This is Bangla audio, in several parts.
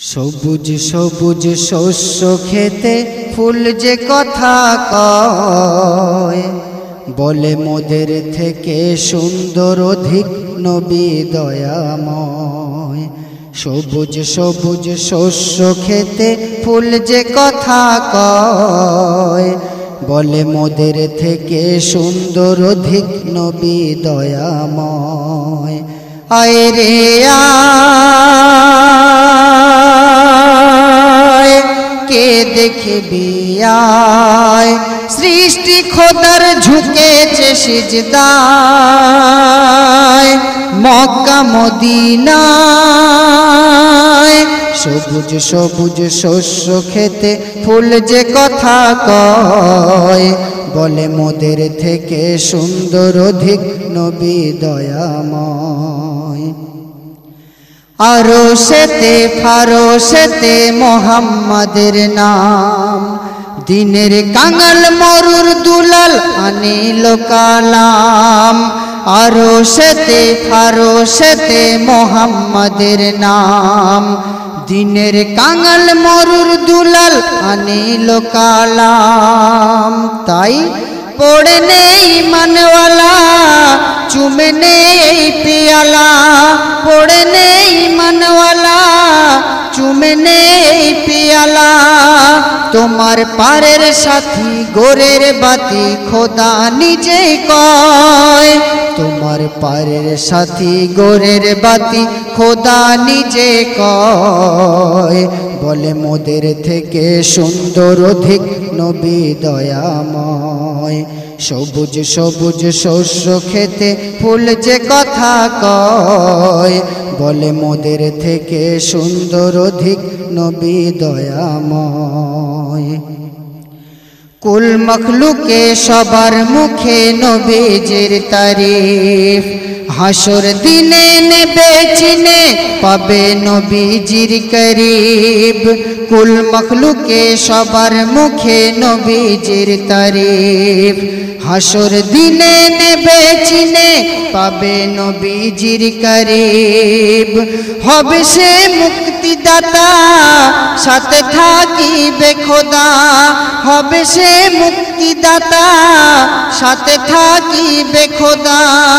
সবুজ সবুজ শস্য খেতে ফুল যে কথা কয়, বলে মোদের থেকে সুন্দর অধিক নবী দয়াময়। সবুজ সবুজ শস্য খেতে ফুল যে কথা কয়, বলে মোদের থেকে সুন্দর অধিক নবী দয়াময়। আয় রে আয়, কে দেখবি আয়, সৃষ্টি খোদার ঝুঁকেছে সিজদায় মক্কা মদিনায়। সবুজ সবুজ শস্য খেতে ফুল যে কথা কয়, বলে মোদের থেকে সুন্দর অধিক নবী দয়াময়। আরশেতে ফারশেতে মোহাম্মদের নাম, দিনের কাঙাল মরুর দুলাল আনিল কালাম। আরশেতে ফারশেতে মোহাম্মদের নাম, দিনের কাঙাল মরুর দুলাল আনিল কালাম। তাই পড়ে নেই মানওয়ালা, চুমে নেই পিয়ালা, পড়ে নেই মানওয়ালা, চুমে নেই পিয়ালা। তোমার পারের সাথী গোরের বাতি খোদা নিজেই কয়, তোমার পারের সাথী গোরের বাতি খোদা নিজে কয়, বলে মোদের থেকে সুন্দর অধিক নবী দয়াময়। সবুজ সবুজ শস্য খেতে ফুল যে কথা কয়, বলে মোদের থেকে সুন্দর অধিক নবী দয়াময়। কুল মখলুকে সবার মুখে নবীজির তারিফ, হাসর দিনে নেবে চিনে পাবে নবীজির করিব। কুল মখলুকে সবার মুখে নবীজির তারিফ, হাসর দিনে নেবে চিনে পাবে নবীজির করিব। হবে সে মুক্তিদাতা, সাথে থাকিবে খোদা, হবে সে মুক্তিদাতা, সাথে থাকিবে খোদা।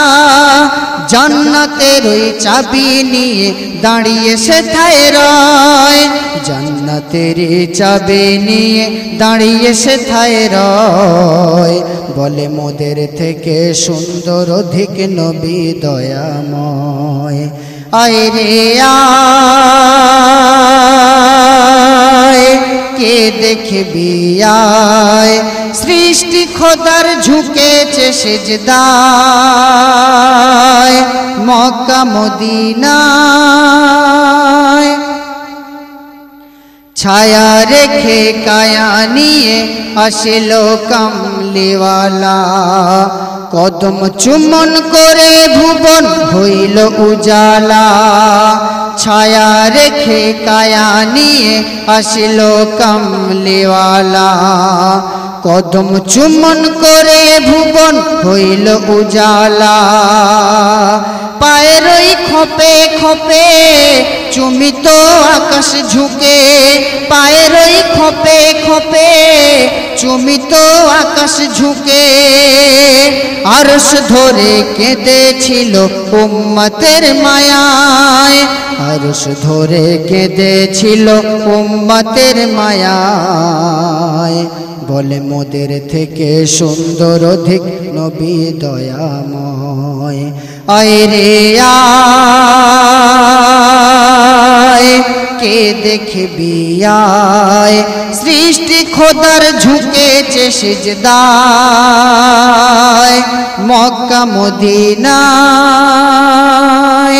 জান্নাতের ওই চাবি নিয়ে দাঁড়িয়ে সেথায় রয়, জান্নাতের চাবি নিয়ে দাঁড়িয়ে সেথায় রয়, বলে মোদের থেকে সুন্দর অধিক নবী দয়াময়। আয় রে আয়, কে দেখবি আয়, সৃষ্টি খোদার ঝুঁকেছে সিজদায় মক্কা মদিনায়। ছায়া রেখে কায়া নিয়ে আসিল কামলিওয়ালা, কদম চুম্বন করে ভুবন হইল উজালা। ছায়া রেখে কায়া নিয়ে আসিল কামলিওয়ালা, কদম চুম্বন করে ভুবন হইল উজালা। পায়ের ওই খপে খপে চুমিত আকাশ ঝুঁকে, পায়ের ওই খপে খপে চুমিত আকাশ ঝুঁকে। আরশ ধরে কেঁদেছিল উম্মতের মায়ায়, আরশ ধরে কেঁদেছিল উম্মতের মায়ায়, বলে মোদের থেকে সুন্দর অধিক নবী দয়াময়। আয় রে আয়, কে দেখবি আয়, সৃষ্টি খোদার ঝুঁকেছে সিজদায় মক্কা মদিনায়।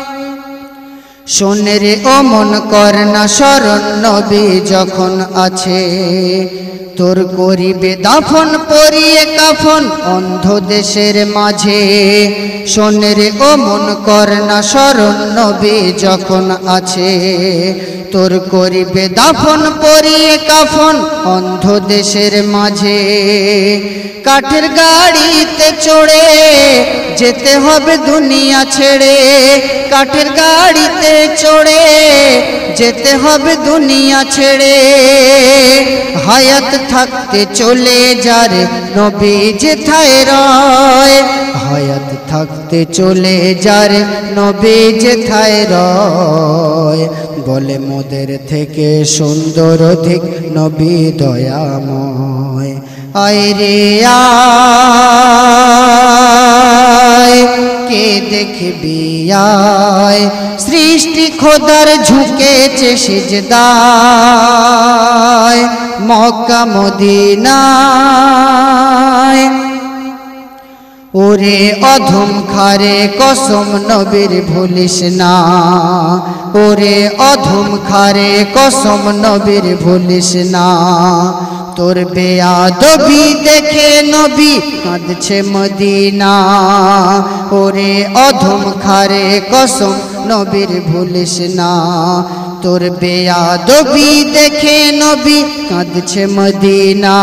শোনে রে ও মন কর না স্মরণ, নবী যখন আছে তোর করিবে দাফন পরিয়ে কাফন অন্ধ দেশের মাঝে। শোনে রে ও মন কর না স্মরণ, নবী যখন আছে তোর করিবে দাফন পরিয়ে কাফন অন্ধ দেশের মাঝে। কাঠের গাড়িতে চড়ে যেতে হবে দুনিয়া ছেড়ে, কাঠের গাড়িতে চড়ে যেতে হবে দুনিয়া ছেড়ে। হায়াত থাকতে চলে যারে নবী যেথায় রয়, হায়াত থাকতে চলে যারে নবী যেথায় রয়। বলে মোদের থেকে সুন্দর অধিক নবী দয়াময়। আয় রে আয়, কে দেখবি আয়, সৃষ্টি খোদার ঝুঁকেছে সিজদায় মক্কা মদিনায়। ওরে অধম খারে কসম নবীর ভুলিস না, ওরে অধম খারে কসম নবীর ভুলিস না। তোর বেয়াদবি দেখে নবী কাঁদছে মদিনা, ওরে অধম খারে কসম নবীর ভুলিস না। তোর বেয়াদবি দেখে নবী কাঁদছে মদিনা।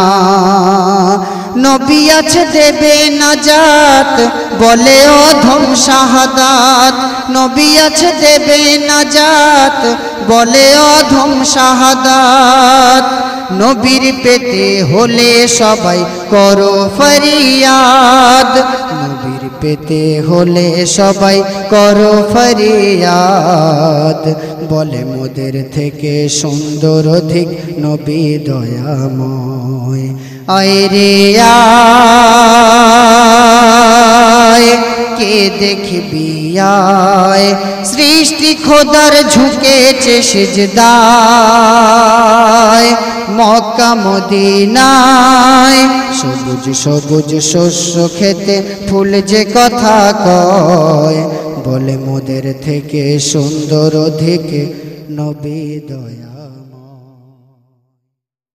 নবী আছে দেবে নাজাত বলে অধম শাহাদাত, নবী আছে দেবে নাজাত বলে অধম শাহাদাত। নবীর পেতে হলে সবাই করো ফরিয়াদ, নবীর পেতে হলে সবাই করো ফরিয়াদ। বলে মোদের থেকে সুন্দর অধিক নবী দয়াময়। আয় রে আয়, কে দেখবি আয়, সৃষ্টি খোদার ঝুঁকেছে সিজদায় মক্কা মদিনায়। সবুজ সবুজ শস্য খেতে ফুল যে কথা কয়, বলে মোদের থেকে সুন্দর অধিক নবী দয়া।